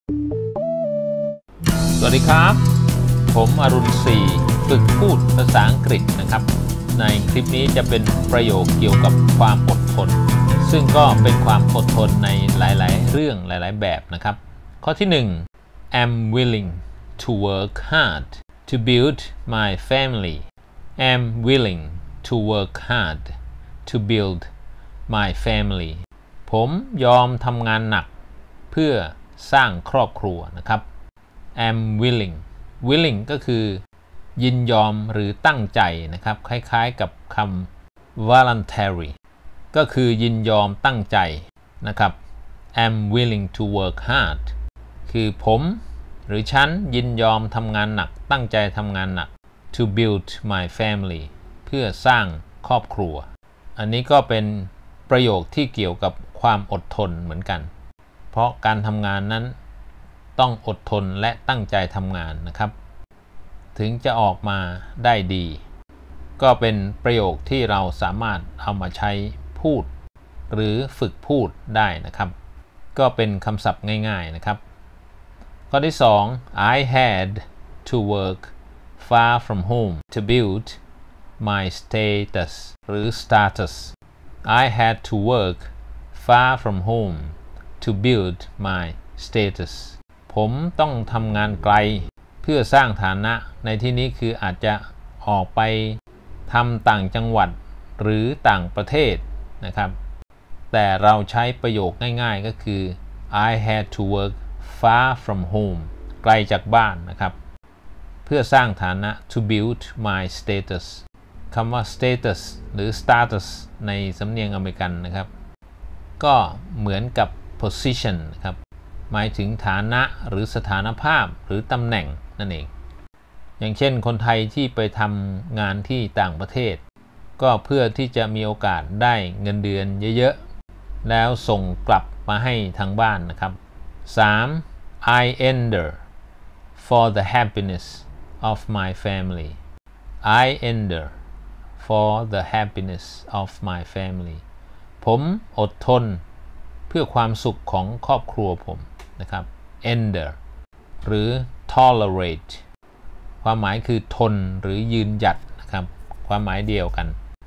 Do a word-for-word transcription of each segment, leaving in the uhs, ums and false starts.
สวัสดีครับผมอรุณศรีฝึกพูดภาษาอังกฤษนะครับในคลิปนี้จะเป็นประโยคเกี่ยวกับความอดทนซึ่งก็เป็นความอดทนในหลายๆเรื่องหลายๆแบบนะครับข้อที่หนึ่ง I'm willing to work hard to build my family I'm willing to work hard to build my family ผมยอมทำงานหนักเพื่อสร้างครอบครัวนะครับ I'm willing willing ก็คือยินยอมหรือตั้งใจนะครับคล้ายๆกับคำ voluntary ก็คือยินยอมตั้งใจนะครับ I'm willing to work hard คือผมหรือฉันยินยอมทำงานหนักตั้งใจทำงานหนัก to build my family เพื่อสร้างครอบครัวอันนี้ก็เป็นประโยคที่เกี่ยวกับความอดทนเหมือนกันเพราะการทำงานนั้นต้องอดทนและตั้งใจทำงานนะครับถึงจะออกมาได้ดีก็เป็นประโยคที่เราสามารถเอามาใช้พูดหรือฝึกพูดได้นะครับก็เป็นคำศัพท์ง่ายๆนะครับข้อที่สอง I had to work far from home to build my status หรือ status I had to work far from home to build my status ผมต้องทำงานไกลเพื่อสร้างฐานะในที่นี้คืออาจจะออกไปทำต่างจังหวัดหรือต่างประเทศนะครับแต่เราใช้ประโยคง่ายๆก็คือ I had to work far from home ไกลจากบ้านนะครับเพื่อสร้างฐานะ to build my status คำว่า status หรือ status ในสำเนียงอเมริกันนะครับก็เหมือนกับ position นะครับหมายถึงฐานะหรือสถานภาพหรือตำแหน่งนั่นเองอย่างเช่นคนไทยที่ไปทำงานที่ต่างประเทศก็เพื่อที่จะมีโอกาสได้เงินเดือนเยอะๆแล้วส่งกลับมาให้ทางบ้านนะครับ สาม I endure for the happiness of my family I endure for the happiness of my family ผมอดทนเพื่อความสุขของครอบครัวผมนะครับ endure หรือ tolerate ความหมายคือทนหรือยืนหยัดนะครับความหมายเดียวกัน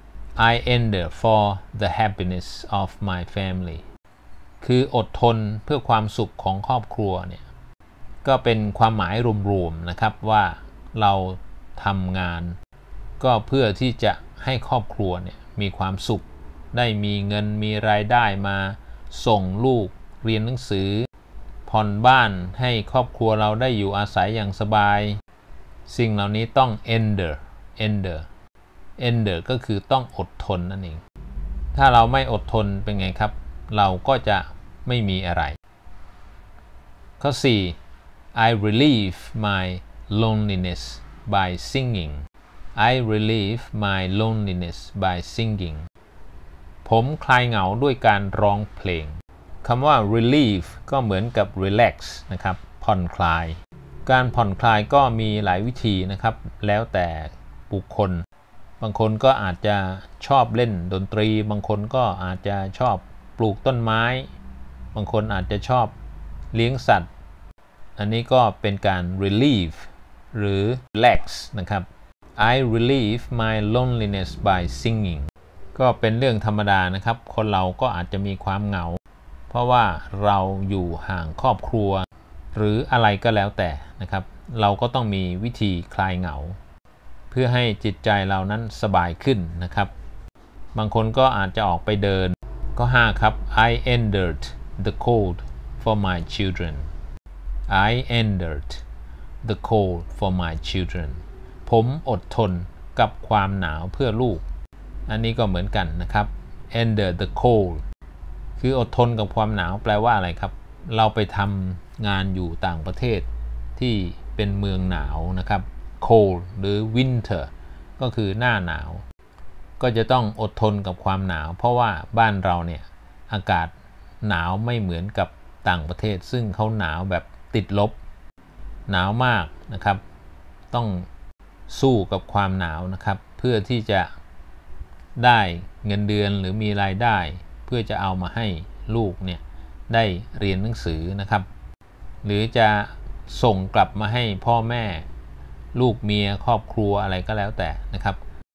I endure for the happiness of my family คืออดทนเพื่อความสุขของครอบครัวเนี่ยก็เป็นความหมายรวมๆนะครับว่าเราทำงานก็เพื่อที่จะให้ครอบครัวเนี่ยมีความสุขได้มีเงินมีรายได้มาส่งลูกเรียนหนังสือผ่อนบ้านให้ครอบครัวเราได้อยู่อาศัยอย่างสบายสิ่งเหล่านี้ต้อง endure endure endure ก็คือต้องอดทนนั่นเองถ้าเราไม่อดทนเป็นไงครับเราก็จะไม่มีอะไรข้อสี่ I relieve my loneliness by singing I relieve my loneliness by singing ผมคลายเหงาด้วยการร้องเพลงคำว่า relieve ก็เหมือนกับ relax นะครับผ่อนคลายการผ่อนคลายก็มีหลายวิธีนะครับแล้วแต่บุคคลบางคนก็อาจจะชอบเล่นดนตรีบางคนก็อาจจะชอบปลูกต้นไม้บางคนอาจจะชอบเลี้ยงสัตว์อันนี้ก็เป็นการ relieve หรือ relax นะครับ I relieve my loneliness by singing ก็เป็นเรื่องธรรมดานะครับคนเราก็อาจจะมีความเหงาเพราะว่าเราอยู่ห่างครอบครัวหรืออะไรก็แล้วแต่นะครับเราก็ต้องมีวิธีคลายเหงาเพื่อให้จิตใจเรานั้นสบายขึ้นนะครับบางคนก็อาจจะออกไปเดินข้อห้าครับ I endured the cold for my children I endured the cold for my children ผมอดทนกับความหนาวเพื่อลูกอันนี้ก็เหมือนกันนะครับ endure the cold คืออดทนกับความหนาวแปลว่าอะไรครับเราไปทำงานอยู่ต่างประเทศที่เป็นเมืองหนาวนะครับ cold หรือ winter ก็คือหน้าหนาวก็จะต้องอดทนกับความหนาวเพราะว่าบ้านเราเนี่ยอากาศหนาวไม่เหมือนกับต่างประเทศซึ่งเขาหนาวแบบติดลบหนาวมากนะครับต้องสู้กับความหนาวนะครับเพื่อที่จะได้เงินเดือนหรือมีรายได้เพื่อจะเอามาให้ลูกเนี่ยได้เรียนหนังสือนะครับหรือจะส่งกลับมาให้พ่อแม่ลูกเมียครอบครัวอะไรก็แล้วแต่นะครับ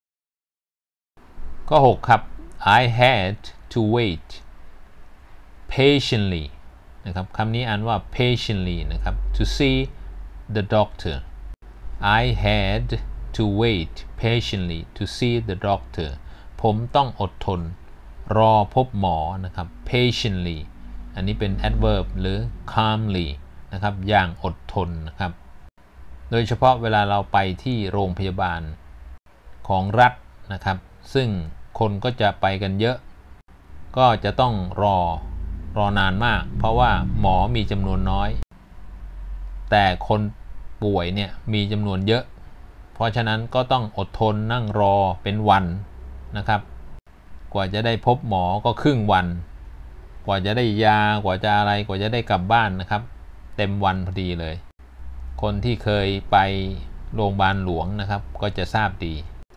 ข้อหกครับ I had to wait patiently นะครับคำนี้อ่านว่า patiently นะครับ to see the doctor I had to wait patiently to see the doctor ผมต้องอดทนรอพบหมอนะครับ patiently อันนี้เป็น adverb หรือ calmly นะครับอย่างอดทนนะครับโดยเฉพาะเวลาเราไปที่โรงพยาบาลของรัฐนะครับซึ่งคนก็จะไปกันเยอะก็จะต้องรอรอนานมากเพราะว่าหมอมีจำนวนน้อยแต่คนป่วยเนี่ยมีจำนวนเยอะเพราะฉะนั้นก็ต้องอดทนนั่งรอเป็นวันนะครับกว่าจะได้พบหมอก็ครึ่งวันกว่าจะได้ยากว่าจะอะไรกว่าจะได้กลับบ้านนะครับเต็มวันพอดีเลยคนที่เคยไปโรงพยาบาลหลวงนะครับก็จะทราบดี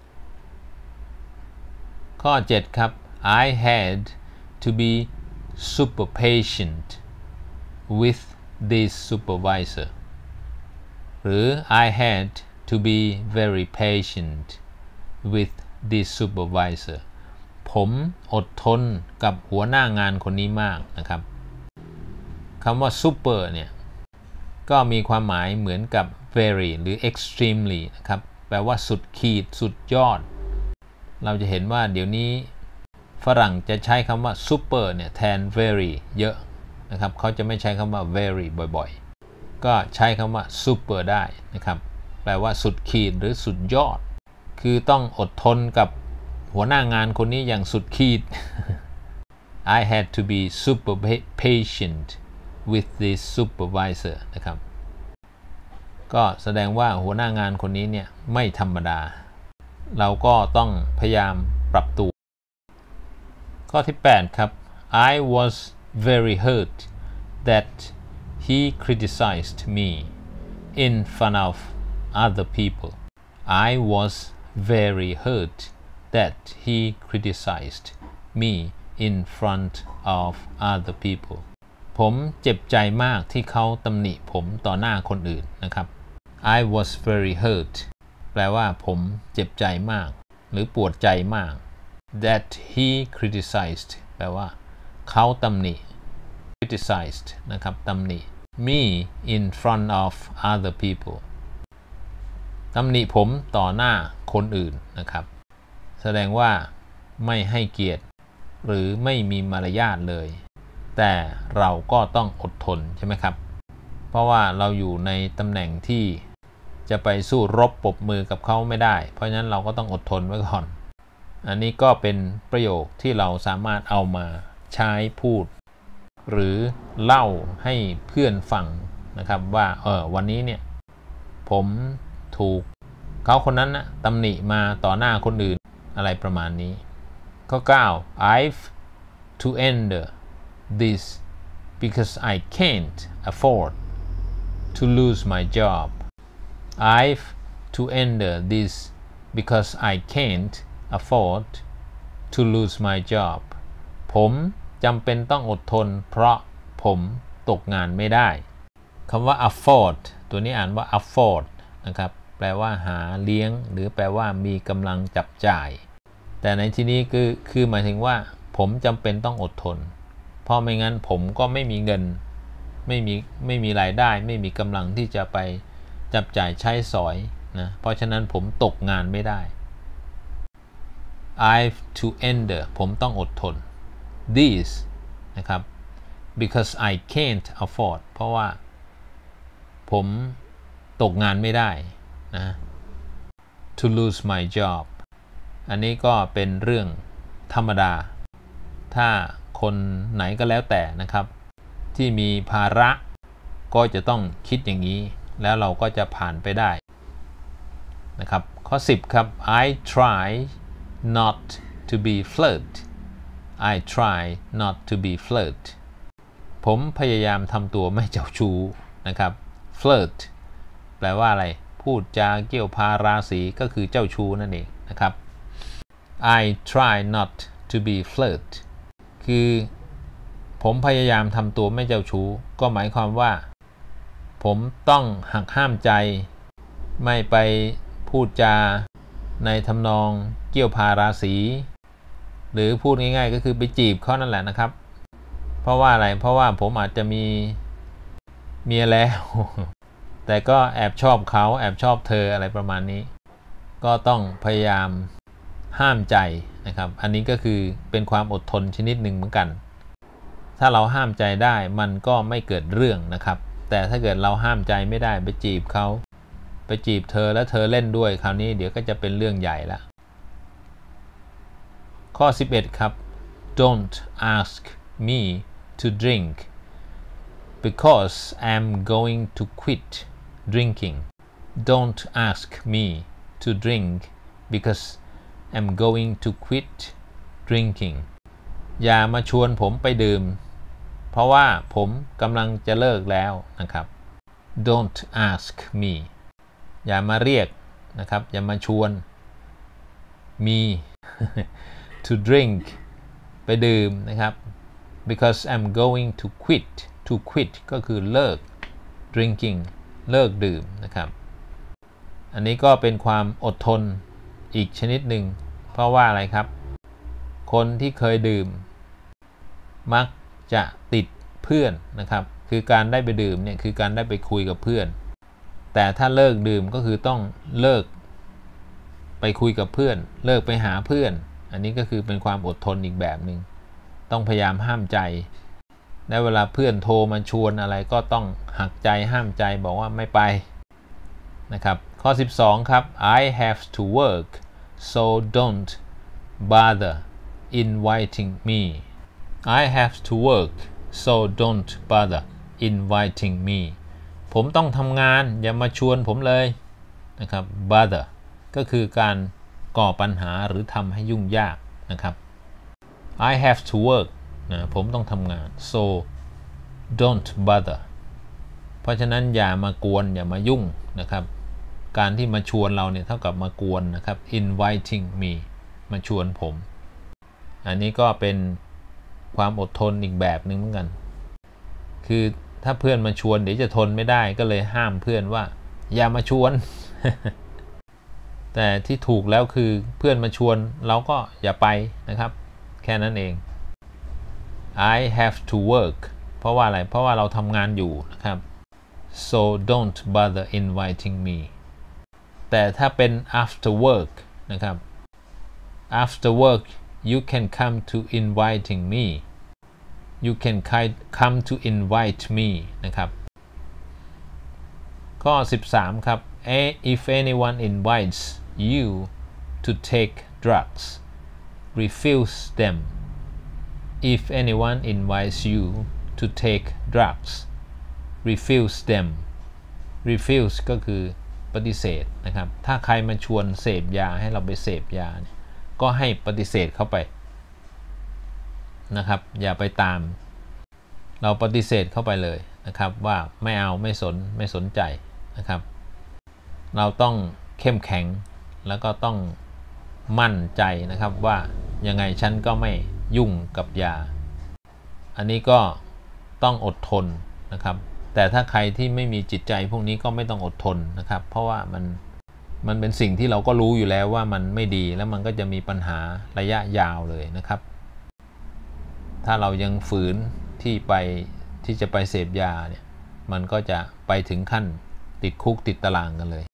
ข้อเจ็ดครับ I had to be super patient with this supervisor หรือ I had to be very patient with this supervisor ผมอดทนกับหัวหน้างานคนนี้มากนะครับคำว่า super เนี่ยก็มีความหมายเหมือนกับ very หรือ extremely นะครับแปลว่าสุดขีดสุดยอดเราจะเห็นว่าเดี๋ยวนี้ฝรั่งจะใช้คำว่า super เนี่ยแทน very เยอะนะครับเขาจะไม่ใช้คำว่า very บ่อยๆก็ใช้คำว่า super ได้นะครับแปลว่าสุดขีดหรือสุดยอดคือต้องอดทนกับหัวหน้างานคนนี้อย่างสุดขีด I had to be super patient with this supervisor นะครับก็แสดงว่าหัวหน้างานคนนี้เนี่ยไม่ธรรมดาเราก็ต้องพยายามปรับตัวข้อที่แปดครับ I was very hurt that he criticized me in front of other people I was very hurt that he criticized me in front of other people ผมเจ็บใจมากที่เขาตำหนิผมต่อหน้าคนอื่นนะครับ I was very hurt แปลว่าผมเจ็บใจมากหรือปวดใจมาก that he criticized แปลว่าเขาตำหนิ criticized นะครับตำหนิ me in front of other people ตำหนิผมต่อหน้าคนอื่นนะครับแสดงว่าไม่ให้เกียรติหรือไม่มีมารยาทเลยแต่เราก็ต้องอดทนใช่ไหมครับเพราะว่าเราอยู่ในตำแหน่งที่จะไปสู้รบปรบมือกับเขาไม่ได้เพราะฉะนั้นเราก็ต้องอดทนไว้ก่อนอันนี้ก็เป็นประโยคที่เราสามารถเอามาใช้พูดหรือเล่าให้เพื่อนฟังนะครับว่าเออวันนี้เนี่ยผมถูกเขาคนนั้นนะตำหนิมาต่อหน้าคนอื่นอะไรประมาณนี้ข้อเก้า I've to end this because I can't afford to lose my job I've to end this because I can't afford to lose my job ผมจำเป็นต้องอดทนเพราะผมตกงานไม่ได้คำว่า afford ตัวนี้อ่านว่า afford นะครับแปลว่าหาเลี้ยงหรือแปลว่ามีกำลังจับจ่ายแต่ในที่นี้คือคือหมายถึงว่าผมจำเป็นต้องอดทนเพราะไม่งั้นผมก็ไม่มีเงินไม่มีไม่มีรายได้ไม่มีกำลังที่จะไปจับจ่ายใช้สอยนะเพราะฉะนั้นผมตกงานไม่ได้ I've to endure ผมต้องอดทน this นะครับ because I can't afford เพราะว่าผมตกงานไม่ได้นะ to lose my job อันนี้ก็เป็นเรื่องธรรมดาถ้าคนไหนก็แล้วแต่นะครับที่มีภาระก็จะต้องคิดอย่างนี้แล้วเราก็จะผ่านไปได้นะครับข้อสิบครับ I try not to be flirt I try not to be flirt ผมพยายามทำตัวไม่เจ้าชู้นะครับ flirt แปลว่าอะไรพูดจาเกี่ยวพาราศีก็คือเจ้าชู้นั่นเองนะครับ I try not to be flirt คือผมพยายามทำตัวไม่เจ้าชู้ก็หมายความว่าผมต้องหักห้ามใจไม่ไปพูดจาในทำนองเกี่ยวพาราศีหรือพูดง่ายๆก็คือไปจีบเขานั่นแหละนะครับเพราะว่าอะไรเพราะว่าผมอาจจะมีเมียแล้วแต่ก็แอบชอบเขาแอบชอบเธออะไรประมาณนี้ก็ต้องพยายามห้ามใจนะครับอันนี้ก็คือเป็นความอดทนชนิดหนึ่งเหมือนกันถ้าเราห้ามใจได้มันก็ไม่เกิดเรื่องนะครับแต่ถ้าเกิดเราห้ามใจไม่ได้ไปจีบเขาไปจีบเธอแล้วเธอเล่นด้วยคราวนี้เดี๋ยวก็จะเป็นเรื่องใหญ่ละข้อสิบเอ็ดครับ Don't ask me to drink because I'm going to quit drinking Don't ask me to drink because I'm going to quit drinking อย่ามาชวนผมไปดื่มเพราะว่าผมกำลังจะเลิกแล้วนะครับ Don't ask me อย่ามาเรียกนะครับอย่ามาชวน me to drink ไปดื่มนะครับ because I'm going to quit to quit ก็คือเลิก drinking เลิกดื่มนะครับอันนี้ก็เป็นความอดทนอีกชนิดหนึ่งเพราะว่าอะไรครับคนที่เคยดื่มมักจะติดเพื่อนนะครับคือการได้ไปดื่มเนี่ยคือการได้ไปคุยกับเพื่อนแต่ถ้าเลิกดื่มก็คือต้องเลิกไปคุยกับเพื่อนเลิกไปหาเพื่อนอันนี้ก็คือเป็นความอดทนอีกแบบหนึ่งต้องพยายามห้ามใจและเวลาเพื่อนโทรมาชวนอะไรก็ต้องหักใจห้ามใจบอกว่าไม่ไปนะครับข้อสิบสองครับ I have to work so don't bother inviting me I have to work so don't bother inviting me ผมต้องทำงานอย่ามาชวนผมเลยนะครับ bother ก็คือการก่อปัญหาหรือทำให้ยุ่งยากนะครับ I have to work นะผมต้องทำงาน so don't bother เพราะฉะนั้นอย่ามากวนอย่ามายุ่งนะครับการที่มาชวนเราเนี่ยเท่ากับมากวนนะครับ inviting me มาชวนผมอันนี้ก็เป็นความอดทนอีกแบบหนึ่งเหมือนกันคือถ้าเพื่อนมาชวนเดี๋ยวจะทนไม่ได้ก็เลยห้ามเพื่อนว่าอย่ามาชวน แต่ที่ถูกแล้วคือเพื่อนมาชวนเราก็อย่าไปนะครับแค่นั้นเอง I have to work เพราะว่าอะไรเพราะว่าเราทำงานอยู่นะครับ so don't bother inviting me แต่ถ้าเป็น after work นะครับ after work you can come to inviting me you can come to invite me นะครับข้อสิบสามครับ if anyone invites you to take drugs refuse them if anyone invites you to take drugs refuse them refuse ก็คือปฏิเสธนะครับถ้าใครมาชวนเสพยาให้เราไปเสพยาก็ให้ปฏิเสธเข้าไปนะครับอย่าไปตามเราปฏิเสธเข้าไปเลยนะครับว่าไม่เอาไม่สนไม่สนใจนะครับเราต้องเข้มแข็งแล้วก็ต้องมั่นใจนะครับว่ายังไงฉันก็ไม่ยุ่งกับยาอันนี้ก็ต้องอดทนนะครับแต่ถ้าใครที่ไม่มีจิตใจพวกนี้ก็ไม่ต้องอดทนนะครับเพราะว่ามันมันเป็นสิ่งที่เราก็รู้อยู่แล้วว่ามันไม่ดีแล้วมันก็จะมีปัญหาระยะยาวเลยนะครับถ้าเรายังฝืนที่ไปที่จะไปเสพยาเนี่ยมันก็จะไปถึงขั้นติดคุกติดตารางกันเลย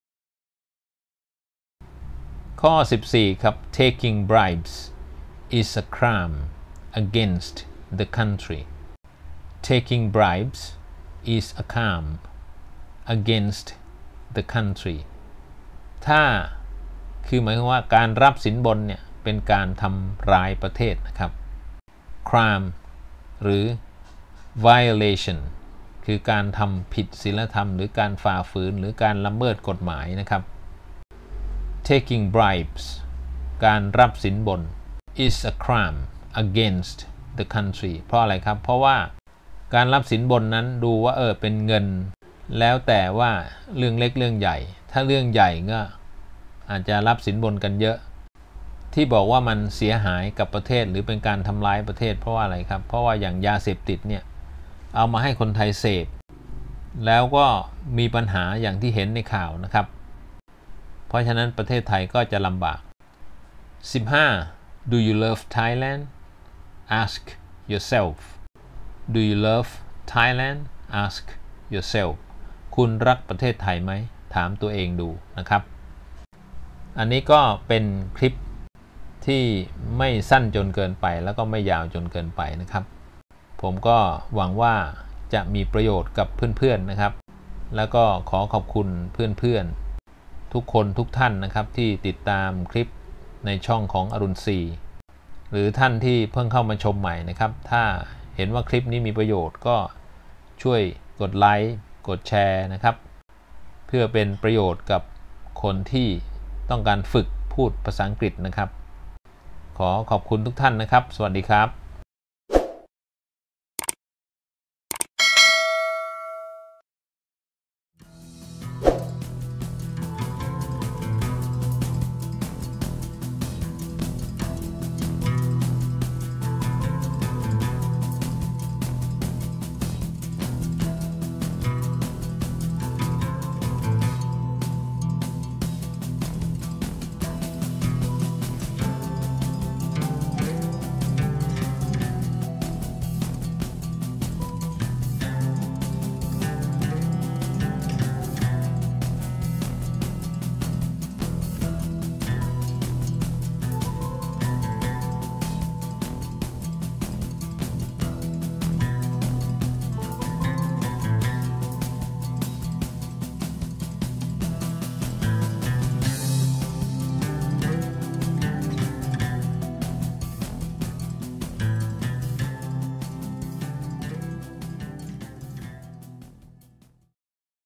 ข้อสิบสี่ครับ taking bribes is a crime against the country taking bribes is a crime against the country ถ้าคือหมายความว่าการรับสินบนเนี่ยเป็นการทำร้ายประเทศนะครับ crime หรือ violation คือการทำผิดศีลธรรมหรือการฝ่าฝืนหรือการละเมิดกฎหมายนะครับ taking bribes การรับสินบน is a crime against the country เพราะอะไรครับเพราะว่าการรับสินบนนั้นดูว่าเออเป็นเงินแล้วแต่ว่าเรื่องเล็กเรื่องใหญ่ถ้าเรื่องใหญ่ก็อาจจะรับสินบนกันเยอะที่บอกว่ามันเสียหายกับประเทศหรือเป็นการทำร้ายประเทศเพราะว่าอะไรครับเพราะว่าอย่างยาเสพติดเนี่ยเอามาให้คนไทยเสพแล้วก็มีปัญหาอย่างที่เห็นในข่าวนะครับเพราะฉะนั้นประเทศไทยก็จะลำบากสิบห้า Do you love Thailand Ask yourself Do you love Thailand Ask yourself คุณรักประเทศไทยไหมถามตัวเองดูนะครับอันนี้ก็เป็นคลิปที่ไม่สั้นจนเกินไปแล้วก็ไม่ยาวจนเกินไปนะครับผมก็หวังว่าจะมีประโยชน์กับเพื่อนๆนะครับแล้วก็ขอขอบคุณเพื่อนๆทุกคนทุกท่านนะครับที่ติดตามคลิปในช่องของอรุณศรีหรือท่านที่เพิ่งเข้ามาชมใหม่นะครับถ้าเห็นว่าคลิปนี้มีประโยชน์ก็ช่วยกดไลค์กดแชร์นะครับเพื่อเป็นประโยชน์กับคนที่ต้องการฝึกพูดภาษาอังกฤษนะครับขอขอบคุณทุกท่านนะครับสวัสดีครับ